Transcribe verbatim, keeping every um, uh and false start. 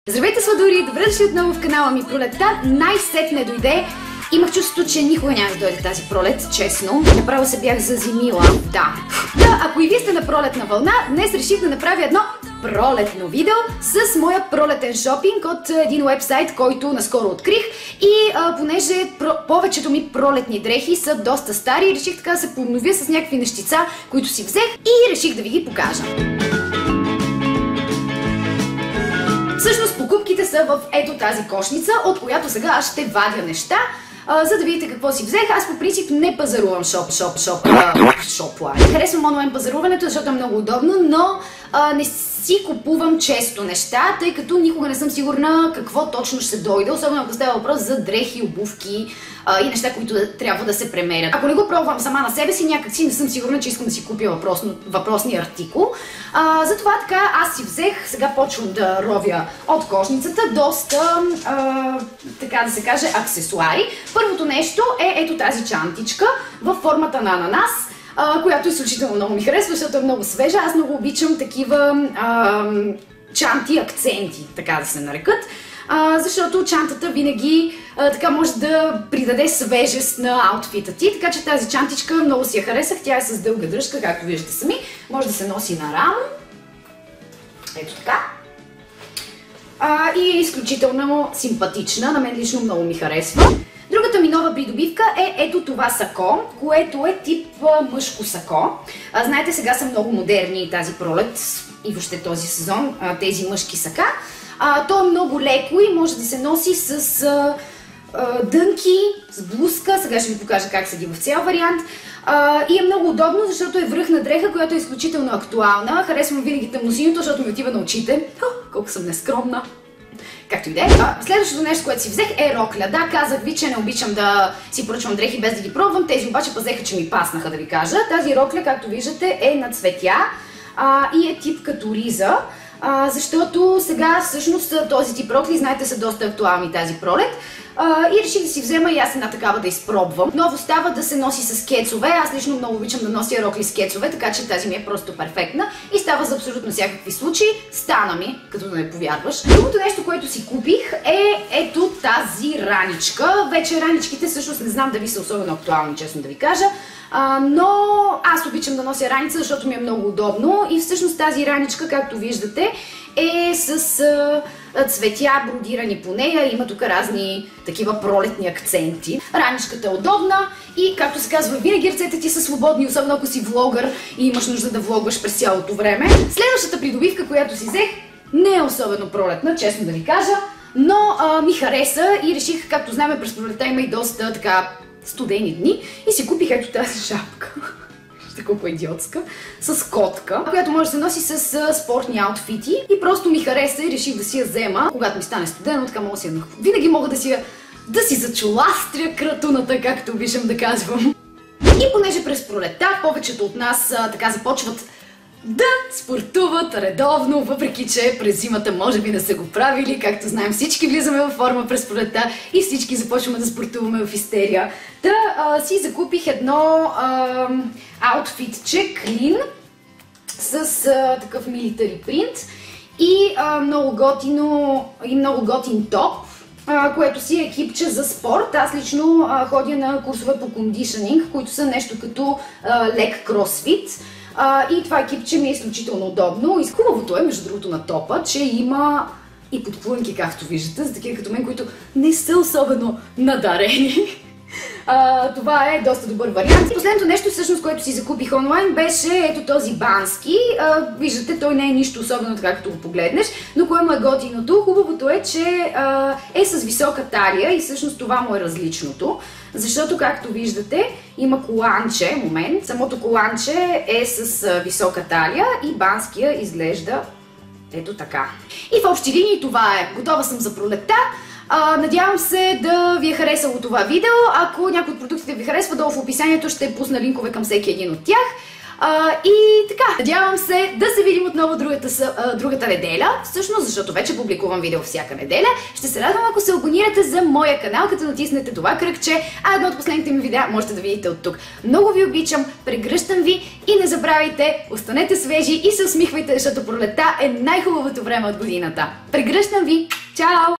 Здравейте, сладури! Добре дошли отново в канала ми. Пролетта най-сетне дойде. Имах чувството, че никога няма да дойде тази пролет, честно. Направо се бях зазимила. Да. Да, ако и вие сте на пролетна вълна, днес реших да направя едно пролетно видео с моя пролетен шопинг от един уебсайт, който наскоро открих. И а, понеже повечето ми пролетни дрехи са доста стари, реших така да се подновя с някакви нещица, които си взех и реших да ви ги покажа. Всъщност покупките са в ето тази кошница, от която сега аз ще вадя неща, а, за да видите какво си взех. Аз по принцип не пазарувам шоп, шоп, шоп, шоплайн. Харесвам онлайн пазаруването, защото е много удобно, но а, не си купувам често неща, тъй като никога не съм сигурна какво точно ще дойде, особено ако става въпрос за дрехи, обувки а, и неща, които трябва да се премерят. Ако не го пробвам сама на себе си, някак си не съм сигурна, че искам да си купя въпросно, въпросния артикул. А, затова така аз си взех, сега почвам да ровя от кошницата, доста, а, така да се каже, аксесуари. Първото нещо е ето тази чантичка в формата на ананас, Uh, която изключително много ми харесва, защото е много свежа. Аз много обичам такива uh, чанти акценти, така да се нарекат, uh, защото чантата винаги uh, така може да придаде свежест на аутфита ти, така че тази чантичка много си я харесах. Тя е с дълга дръжка, както виждате сами, може да се носи на рамо, ето така. Uh, и е изключително симпатична, на мен лично много ми харесва. Другата ми нова придобивка е ето това сако, което е тип мъжко сако. А, знаете, сега са много модерни тази пролет и въобще този сезон, а, тези мъжки сака. А, то е много леко и може да се носи с а, а, дънки, с блузка. Сега ще ви покажа как седи в цял вариант. А, и е много удобно, защото е връхна дреха, която е изключително актуална. Харесвам винаги тъмносиньото, защото ми отива на очите. О, колко съм нескромна. Както и да е. Следващото нещо, което си взех, е рокля. Да, казах ви, че не обичам да си поръчвам дрехи без да ги пробвам. Тези обаче пазеха, че ми паснаха, да ви кажа. Тази рокля, както виждате, е на цветя а, и е тип като риза. А, защото сега всъщност този тип рокли, знаете, са доста актуални тази пролет. Uh, и реших да си взема и аз една такава да изпробвам. Ново става да се носи с кецове. Аз лично много обичам да нося рокли с кецове, така че тази ми е просто перфектна. И става за абсолютно всякакви случаи. Стана ми, като да не повярваш. Другото нещо, което си купих е ето тази раничка. Вече раничките всъщност не знам дали са особено актуални, честно да ви кажа. Uh, но аз обичам да нося раница, защото ми е много удобно. И всъщност тази раничка, както виждате, е с uh, цветя, бродирани по нея. Има тук разни такива пролетни акценти. Раничката е удобна и, както се казва, винаги ръцете ти са свободни, особено ако си влогър и имаш нужда да влогваш през цялото време. Следващата придобивка, която си взех, не е особено пролетна, честно да ви кажа, но а, ми хареса и реших, както знаем, през пролетта има и доста така студени дни и си купих ето тази шапка. Ще колко е идиотска, с котка, която може да се носи с uh, спортни аутфити и просто ми хареса и реших да си я взема, когато ми стане студено, така мога да си я нахвърля. Винаги мога да си я, да си зачуластря кратуната, както обичам да казвам. И понеже през пролетта повечето от нас uh, така започват да спортуват редовно, въпреки че през зимата може би не са го правили. Както знаем, всички влизаме във форма през пролетта и всички започваме да спортуваме в истерия. Та а, си закупих едно а, аутфитче, клин, с а, такъв милитари принт и а, много готино, и много готин топ, а, което си е екипче за спорт. Аз лично а, ходя на курсове по кондишнинг, които са нещо като а, лек кросфит. Uh, и това екипче ми е изключително удобно. И хубавото е, между другото, на топа, че има и подплънки, както виждате, за такива като мен, които не са особено надарени. Uh, това е доста добър вариант. Последното нещо, всъщност, което си закупих онлайн, беше ето този бански. Uh, виждате, той не е нищо особено така, като го погледнеш, но кое му е готиното? Хубавото е, че uh, е с висока талия и всъщност това му е различното. Защото, както виждате, има коланче, момент, самото коланче е с uh, висока талия и банския изглежда ето така. И в общи линии това е. Готова съм за пролетта. Uh, надявам се да ви е харесало това видео. Ако някой от продуктите ви харесва, долу в описанието ще пусна линкове към всеки един от тях. А, и така, надявам се да се видим отново другата, а, другата неделя, всъщност, защото вече публикувам видео всяка неделя. Ще се радвам, ако се абонирате за моя канал, като натиснете това кръгче, а едно от последните ми видеа можете да видите от тук. Много ви обичам, прегръщам ви и не забравяйте, останете свежи и се усмихвайте, защото пролета е най-хубавото време от годината. Прегръщам ви! Чао!